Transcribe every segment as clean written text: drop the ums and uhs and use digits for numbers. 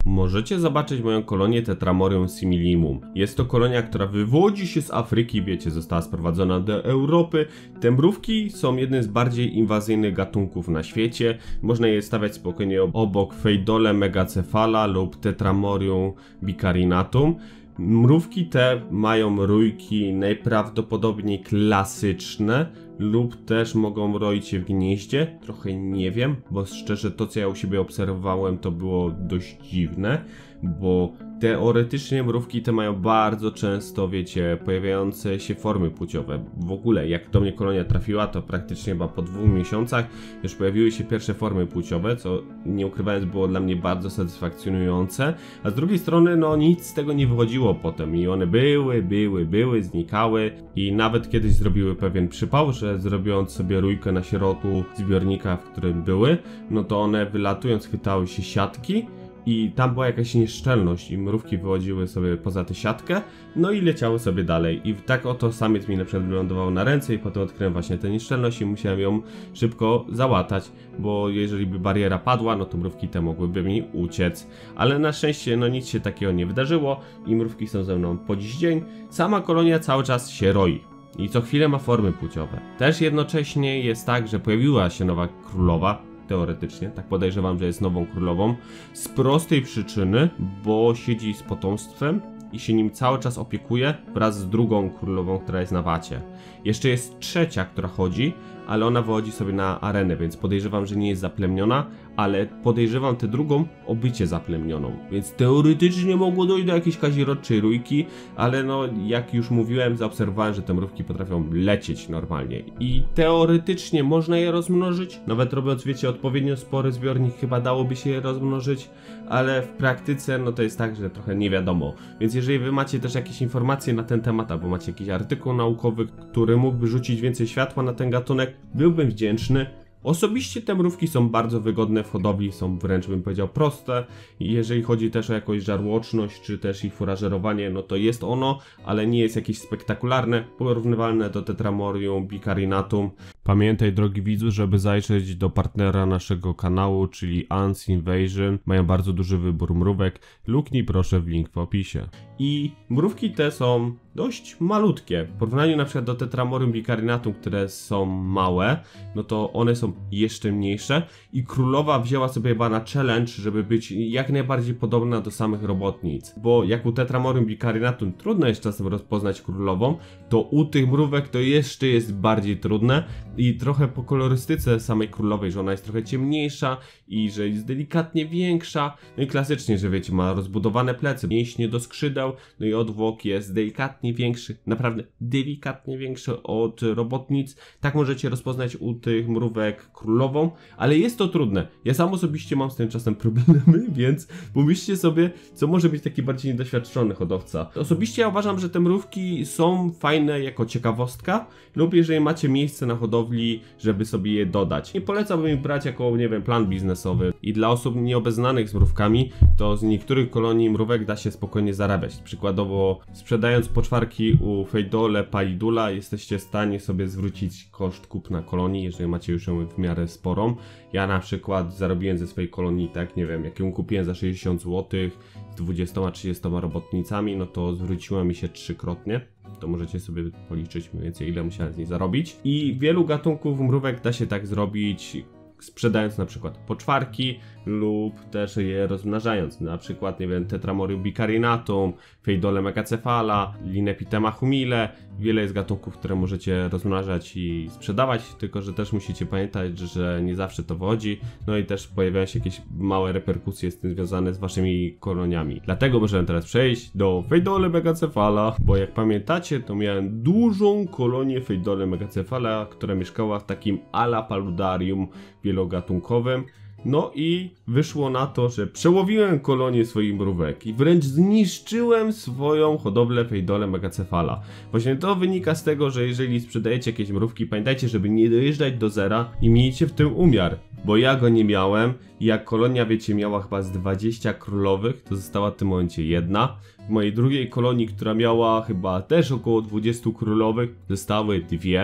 Możecie zobaczyć moją kolonię Tetramorium similimum. Jest to kolonia, która wywodzi się z Afryki, wiecie, została sprowadzona do Europy. Te mrówki są jednym z bardziej inwazyjnych gatunków na świecie. Można je stawiać spokojnie obok Pheidole megacephala lub Tetramorium bicarinatum. Mrówki te mają rójki najprawdopodobniej klasyczne lub też mogą roić się w gnieździe. Trochę nie wiem, bo szczerze to co ja u siebie obserwowałem to było dość dziwne, bo teoretycznie mrówki te mają bardzo często, wiecie, pojawiające się formy płciowe. W ogóle jak do mnie kolonia trafiła, to praktycznie chyba po 2 miesiącach już pojawiły się pierwsze formy płciowe, co nie ukrywając było dla mnie bardzo satysfakcjonujące, a z drugiej strony no nic z tego nie wychodziło potem i one były, znikały i nawet kiedyś zrobiły pewien przypał, że zrobiąc sobie rójkę na środku zbiornika, w którym były, no to one wylatując chwytały się siatki i tam była jakaś nieszczelność i mrówki wychodziły sobie poza tę siatkę, no i leciały sobie dalej. I tak oto samiec mi na przykład wylądował na ręce i potem odkryłem właśnie tę nieszczelność i musiałem ją szybko załatać, bo jeżeli by bariera padła, no to mrówki te mogłyby mi uciec. Ale na szczęście no nic się takiego nie wydarzyło i mrówki są ze mną po dziś dzień. Sama kolonia cały czas się roi i co chwilę ma formy płciowe. Też jednocześnie jest tak, że pojawiła się nowa królowa. Teoretycznie, tak podejrzewam, że jest nową królową, z prostej przyczyny, bo siedzi z potomstwem i się nim cały czas opiekuje wraz z drugą królową, która jest na wacie. Jeszcze jest trzecia, która chodzi, ale ona wychodzi sobie na arenę, więc podejrzewam, że nie jest zaplemiona, ale podejrzewam tę drugą o bycie zaplemnioną, więc teoretycznie mogło dojść do jakiejś kazirodczej rójki, ale no jak już mówiłem, zaobserwowałem, że te mrówki potrafią lecieć normalnie i teoretycznie można je rozmnożyć, nawet robiąc, wiecie, odpowiednio spory zbiornik chyba dałoby się je rozmnożyć, ale w praktyce no to jest tak, że trochę nie wiadomo, więc jeżeli wy macie też jakieś informacje na ten temat, albo macie jakiś artykuł naukowy, który mógłby rzucić więcej światła na ten gatunek, byłbym wdzięczny. Osobiście te mrówki są bardzo wygodne w hodowli, są wręcz bym powiedział proste i jeżeli chodzi też o jakąś żarłoczność czy też ich furażerowanie, no to jest ono, ale nie jest jakieś spektakularne, porównywalne do Tetramorium bicarinatum. Pamiętaj drogi widzu, żeby zajrzeć do partnera naszego kanału, czyli Ants Invasion, mają bardzo duży wybór mrówek, luknij proszę w link w opisie. I mrówki te są dość malutkie, w porównaniu na przykład do Tetramorium bicarinatum, które są małe, no to one są jeszcze mniejsze i królowa wzięła sobie chyba na challenge, żeby być jak najbardziej podobna do samych robotnic, bo jak u Tetramorium bicarinatum trudno jest czasem rozpoznać królową, to u tych mrówek to jeszcze jest bardziej trudne i trochę po kolorystyce samej królowej, że ona jest trochę ciemniejsza i że jest delikatnie większa, no i klasycznie, że wiecie, ma rozbudowane plecy, mięśnie do skrzydeł, no i odwłok jest delikatnie większy, naprawdę delikatnie większy od robotnic. Tak możecie rozpoznać u tych mrówek królową, ale jest to trudne. Ja sam osobiście mam z tym czasem problemy, więc pomyślcie sobie, co może być taki bardziej niedoświadczony hodowca. Osobiście ja uważam, że te mrówki są fajne jako ciekawostka lub jeżeli macie miejsce na hodowli, żeby sobie je dodać. Nie polecałbym ich brać jako, nie wiem, plan biznesowy i dla osób nieobeznanych z mrówkami, to z niektórych kolonii mrówek da się spokojnie zarabiać. Przykładowo sprzedając poczwarki u Pheidole pallidula jesteście w stanie sobie zwrócić koszt kupna kolonii, jeżeli macie już ją w miarę sporą. Ja na przykład zarobiłem ze swojej kolonii, tak, nie wiem, jak ją kupiłem za 60 zł z 20-30 robotnicami, no to zwróciła mi się 3-krotnie. To możecie sobie policzyć mniej więcej ile musiałem z niej zarobić. I wielu gatunków mrówek da się tak zrobić, sprzedając na przykład poczwarki lub też je rozmnażając, na przykład, nie wiem, Tetramorium bicarinatum, Pheidole megacephala, Linepithema humile. Wiele jest gatunków, które możecie rozmnażać i sprzedawać, tylko że też musicie pamiętać, że nie zawsze to wychodzi, no i też pojawiają się jakieś małe reperkusje z tym związane z waszymi koloniami. Dlatego możemy teraz przejść do Pheidole megacephala, bo jak pamiętacie, to miałem dużą kolonię Pheidole megacephala, która mieszkała w takim ala paludarium wielogatunkowym. No i wyszło na to, że przełowiłem kolonię swoich mrówek i wręcz zniszczyłem swoją hodowlę Pheidole megacephala. Właśnie to wynika z tego, że jeżeli sprzedajecie jakieś mrówki, pamiętajcie, żeby nie dojeżdżać do zera i miejcie w tym umiar, bo ja go nie miałem i jak kolonia, wiecie, miała chyba z 20 królowych, to została w tym momencie jedna. W mojej drugiej kolonii, która miała chyba też około 20 królowych, zostały 2.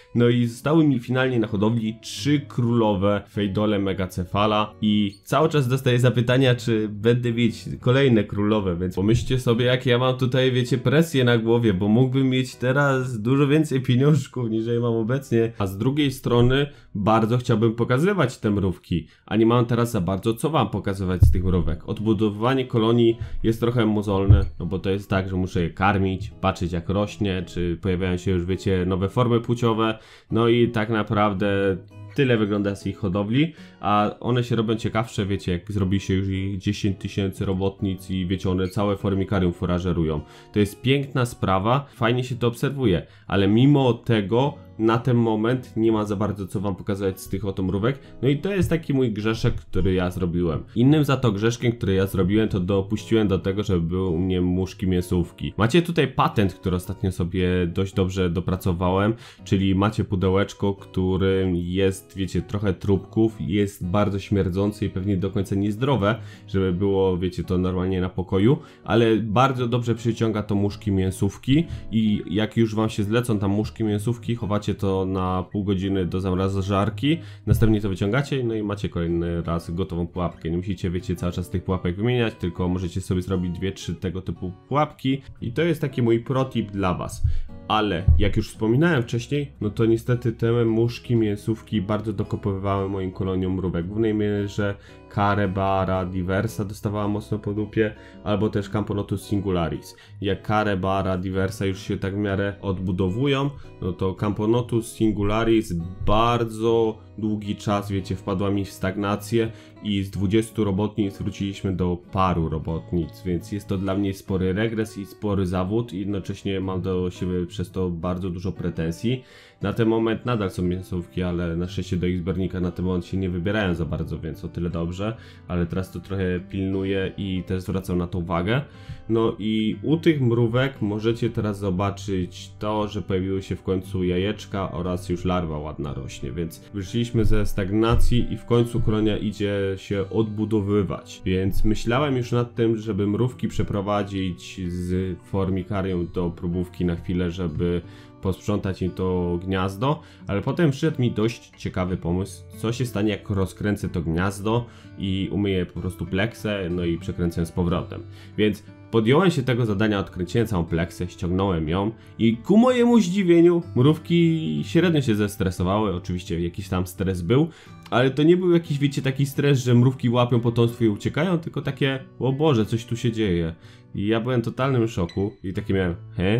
No i zostały mi finalnie na hodowli 3 królowe fejdole megacefala i cały czas dostaję zapytania, czy będę mieć kolejne królowe, więc pomyślcie sobie, jak ja mam tutaj, wiecie, presję na głowie, bo mógłbym mieć teraz dużo więcej pieniążków niż ja mam obecnie, a z drugiej strony bardzo chciałbym pokazywać te mrówki, a nie mam teraz za bardzo co wam pokazywać z tych mrówek. Odbudowywanie kolonii jest trochę mozolne, no bo to jest tak, że muszę je karmić, patrzeć jak rośnie, czy pojawiają się już, wiecie, nowe formy płciowe, no i tak naprawdę tyle wygląda z ich hodowli, a one się robią ciekawsze, wiecie, jak zrobi się już ich 10 000 robotnic i wiecie, one całe formikarium forażerują. To jest piękna sprawa, fajnie się to obserwuje, ale mimo tego na ten moment nie ma za bardzo co wam pokazać z tych oto mrówek. No i to jest taki mój grzeszek, który ja zrobiłem. Innym za to grzeszkiem, który ja zrobiłem, to dopuściłem do tego, żeby były u mnie muszki mięsówki. Macie tutaj patent, który ostatnio sobie dość dobrze dopracowałem, czyli macie pudełeczko, którym jest, wiecie, trochę trupków, jest bardzo śmierdzące i pewnie do końca niezdrowe, żeby było, wiecie, to normalnie na pokoju, ale bardzo dobrze przyciąga to muszki mięsówki i jak już wam się zlecą tam muszki mięsówki, chowacie to na pół godziny do zamrażarki, następnie to wyciągacie, no i macie kolejny raz gotową pułapkę. Nie musicie, wiecie, cały czas tych pułapek wymieniać, tylko możecie sobie zrobić 2-3 tego typu pułapki i to jest taki mój protip dla was. Ale jak już wspominałem wcześniej, no to niestety te muszki mięsówki bardzo dokopowywały moim koloniom mrówek. W głównej mierze Care Bara Diversa dostawała mocno po dupie, albo też Camponotus Singularis. Jak Care Bara Diversa już się tak w miarę odbudowują, no to Camponotus Singularis bardzo długi czas, wiecie, wpadła mi w stagnację i z 20 robotnic wróciliśmy do paru robotnic, więc jest to dla mnie spory regres i spory zawód i jednocześnie mam do siebie przez to bardzo dużo pretensji. Na ten moment nadal są mięsówki, ale na szczęście do ich zbiornika na ten moment się nie wybierają za bardzo, więc o tyle dobrze, ale teraz to trochę pilnuję i też zwracam na to uwagę. No i u tych mrówek możecie teraz zobaczyć to, że pojawiły się w końcu jajeczka oraz już larwa ładna rośnie, więc wyszliśmy ze stagnacji i w końcu kolonia idzie się odbudowywać, więc myślałem już nad tym, żeby mrówki przeprowadzić z formikarium do próbówki na chwilę, żeby posprzątać im to gniazdo, ale potem przyszedł mi dość ciekawy pomysł, co się stanie, jak rozkręcę to gniazdo i umyję po prostu pleksę, no i przekręcę z powrotem. Więc podjąłem się tego zadania, odkręciłem całą pleksę, ściągnąłem ją i ku mojemu zdziwieniu mrówki średnio się zestresowały, oczywiście jakiś tam stres był, ale to nie był jakiś, wiecie, taki stres, że mrówki łapią potomstwo i uciekają, tylko takie, o Boże, coś tu się dzieje. I ja byłem w totalnym szoku i takie miałem,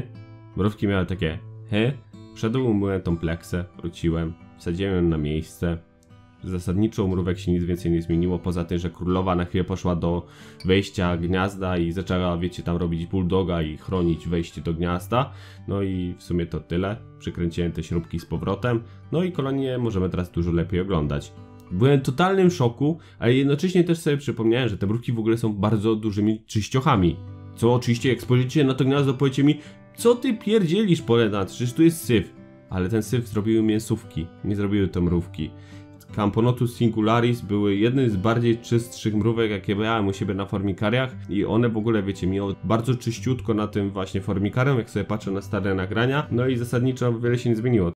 mrówki miały takie, wszedłem, umyłem tą pleksę, wróciłem, wsadziłem ją na miejsce. Zasadniczo u mrówek się nic więcej nie zmieniło, poza tym, że królowa na chwilę poszła do wejścia gniazda i zaczęła, wiecie, tam robić bulldoga i chronić wejście do gniazda. No i w sumie to tyle. Przykręciłem te śrubki z powrotem. No i kolonię możemy teraz dużo lepiej oglądać. Byłem w totalnym szoku, ale jednocześnie też sobie przypomniałem, że te mrówki w ogóle są bardzo dużymi czyściochami. Co oczywiście, jak spojrzycie na to gniazdo, powiecie mi, co ty pierdzielisz, Polenat, przecież tu jest syf. Ale ten syf zrobiły mięsówki, nie zrobiły to mrówki. Camponotus Singularis były jednym z bardziej czystszych mrówek, jakie miałem u siebie na formikariach i one w ogóle, wiecie, miały bardzo czyściutko na tym właśnie formikarium, jak sobie patrzę na stare nagrania, no i zasadniczo wiele się nie zmieniło.